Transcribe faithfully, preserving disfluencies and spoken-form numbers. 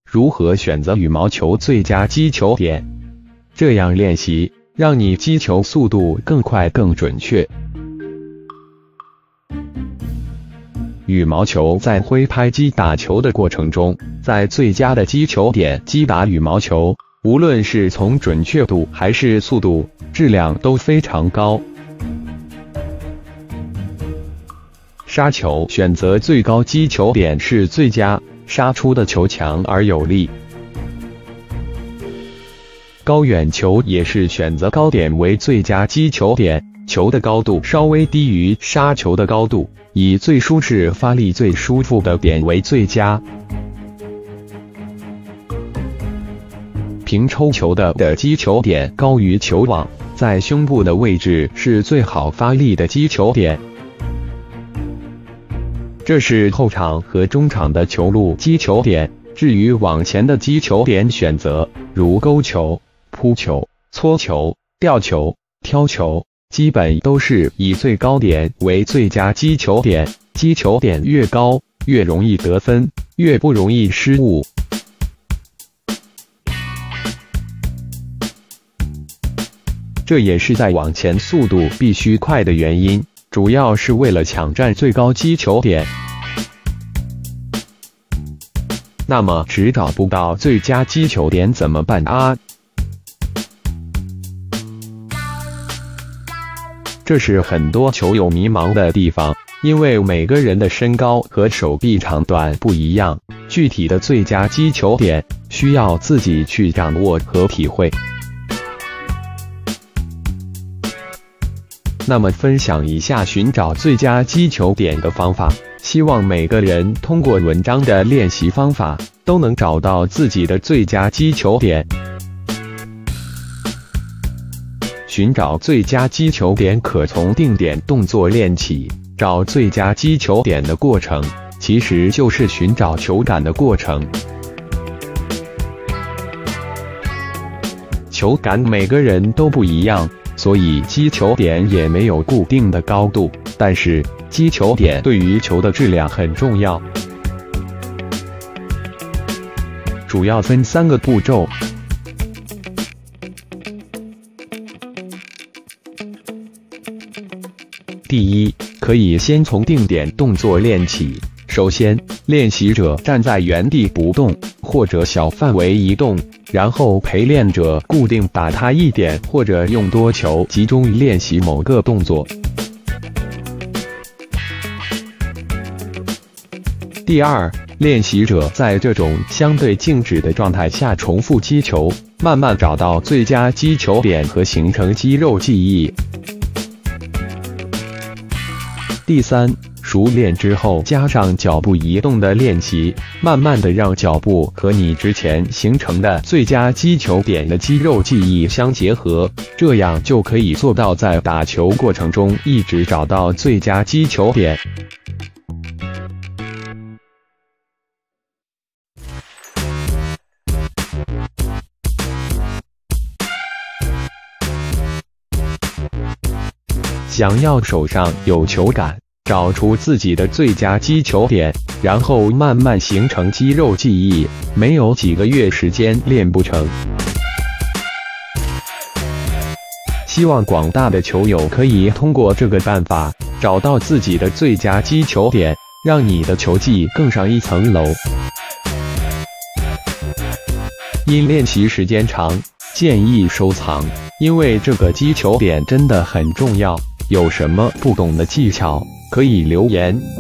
如何选择羽毛球最佳击球点。这样练习，让你击球速度更快更准确。羽毛球在挥拍击打球的过程中，在最佳的击球点击打羽毛球，无论是从准确度还是速度，质量都非常高。杀球选择最高击球点是最佳，杀出的球强而有力。高远球也是选择高点为最佳击球点，球的高度稍微低于杀球的高度，以最舒适、发力最舒服的点为最佳。平抽球的的击球点高于球网，在胸部的位置是最好发力的击球点。这是后场和中场的球路击球点。至于网前的击球点选择，如勾球、扑球、搓球、吊球、挑球，基本都是以最高点为最佳击球点。击球点越高，越容易得分，越不容易失误。这也是在网前速度必须快的原因，主要是为了抢占最高击球点。那么只找不到最佳击球点怎么办啊？这是很多球友迷茫的地方，因为每个人的身高和手臂长短不一样，具体的最佳击球点需要自己去掌握和体会。那么分享一下寻找最佳击球点的方法，希望每个人通过文章的练习方法，都能找到自己的最佳击球点。寻找最佳击球点可从定点动作练起，找最佳击球点的过程，其实就是寻找球感的过程。球感每个人都不一样，所以击球点也没有固定的高度，但是击球点对于球的质量很重要。主要分三个步骤。第一，可以先从定点动作练起。首先，练习者站在原地不动，或者小范围移动，然后陪练者固定打他一点，或者用多球集中练习某个动作。第二，练习者在这种相对静止的状态下重复击球，慢慢找到最佳击球点和形成肌肉记忆。第三，熟练之后加上脚步移动的练习，慢慢的让脚步和你之前形成的最佳击球点的肌肉记忆相结合，这样就可以做到在打球过程中一直找到最佳击球点。想要手上有球感，找出自己的最佳击球点，然后慢慢形成肌肉记忆，没有几个月时间练不成。希望广大的球友可以通过这个办法，找到自己的最佳击球点，让你的球技更上一层楼。因练习时间长，建议收藏，因为这个击球点真的很重要。有什么不懂的技巧，可以留言。